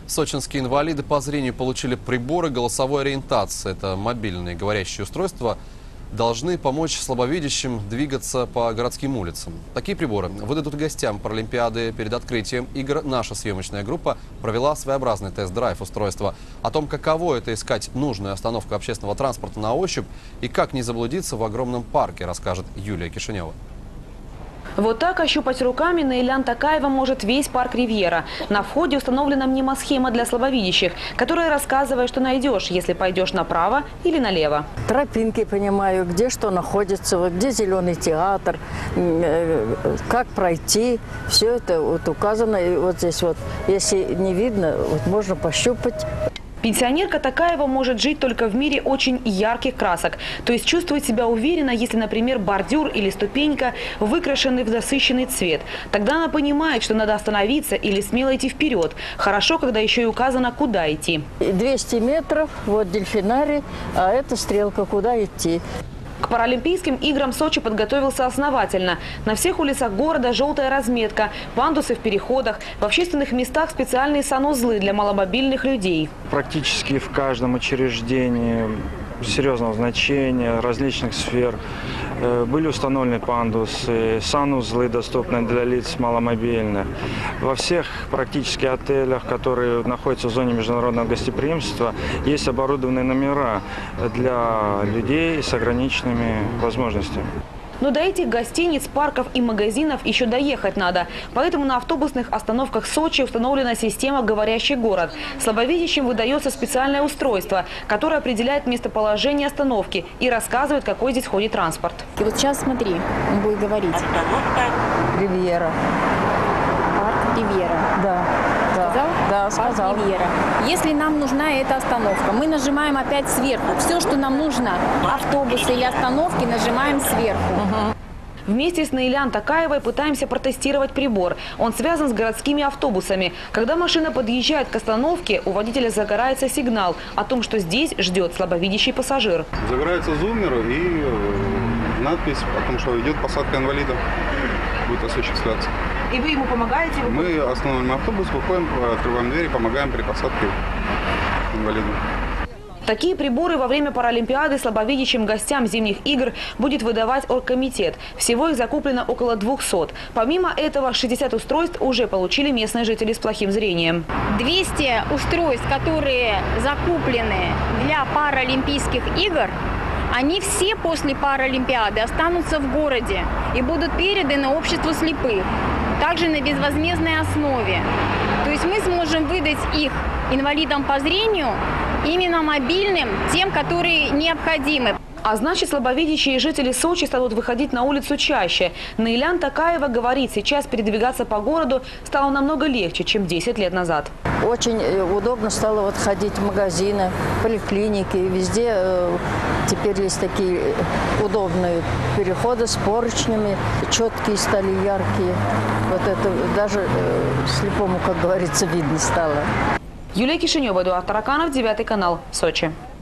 Сочинские инвалиды по зрению получили приборы голосовой ориентации. Это мобильные говорящие устройства. Должны помочь слабовидящим двигаться по городским улицам. Такие приборы выдадут гостям Паралимпиады. Перед открытием игр наша съемочная группа провела своеобразный тест-драйв устройства. О том, каково это искать нужную остановку общественного транспорта на ощупь и как не заблудиться в огромном парке, расскажет Юлия Кишинева. Вот так ощупать руками Наилян Такаева может весь парк Ривьера. На входе установлена мнемосхема для слабовидящих, которая рассказывает, что найдешь, если пойдешь направо или налево. Тропинки понимаю, где что находится, вот где зеленый театр, как пройти. Все это вот указано. И вот здесь вот, если не видно, вот можно пощупать. Пенсионерка Такаева может жить только в мире очень ярких красок. То есть чувствовать себя уверенно, если, например, бордюр или ступенька выкрашены в насыщенный цвет. Тогда она понимает, что надо остановиться или смело идти вперед. Хорошо, когда еще и указано, куда идти. 200 метров, вот дельфинарий, а это стрелка, куда идти. К Паралимпийским играм Сочи подготовился основательно. На всех улицах города желтая разметка, пандусы в переходах, в общественных местах специальные санузлы для маломобильных людей. Практически в каждом учреждении серьезного значения, различных сфер были установлены пандусы, санузлы доступны для лиц маломобильных. Во всех практически отелях, которые находятся в зоне международного гостеприимства, есть оборудованные номера для людей с ограниченными возможностями. Но до этих гостиниц, парков и магазинов еще доехать надо. Поэтому на автобусных остановках Сочи установлена система «Говорящий город». Слабовидящим выдается специальное устройство, которое определяет местоположение остановки и рассказывает, какой здесь ходит транспорт. И вот сейчас смотри, он будет говорить. Ривьера. Парк Ривьера. Да. Сказал? Да, сказал. Парк Ривьера. Если нам нужна эта остановка, мы нажимаем опять сверху. Все, что нам нужно, автобусы или остановки, нажимаем сверху. Вместе с Наилян Такаевой пытаемся протестировать прибор. Он связан с городскими автобусами. Когда машина подъезжает к остановке, у водителя загорается сигнал о том, что здесь ждет слабовидящий пассажир. Загорается зуммер и надпись о том, что идет посадка инвалидов. Будет осуществляться. И вы ему помогаете? Мы останавливаем автобус, выходим, открываем двери, помогаем при посадке инвалиду. Такие приборы во время Паралимпиады слабовидящим гостям зимних игр будет выдавать оргкомитет. Всего их закуплено около 200. Помимо этого, 60 устройств уже получили местные жители с плохим зрением. 200 устройств, которые закуплены для Паралимпийских игр, они все после Паралимпиады останутся в городе и будут переданы обществу слепых, также на безвозмездной основе. То есть мы сможем выдать их инвалидам по зрению, именно мобильным, тем, которые необходимы. А значит, слабовидящие жители Сочи станут выходить на улицу чаще. Наилян Такаева говорит, сейчас передвигаться по городу стало намного легче, чем 10 лет назад. Очень удобно стало вот ходить в магазины, поликлиники. Везде теперь есть такие удобные переходы с поручнями. Четкие стали, яркие. Вот это даже слепому, как говорится, видно стало. Юлия Кишинева, Эдуард Тараканов, 9 канал, Сочи.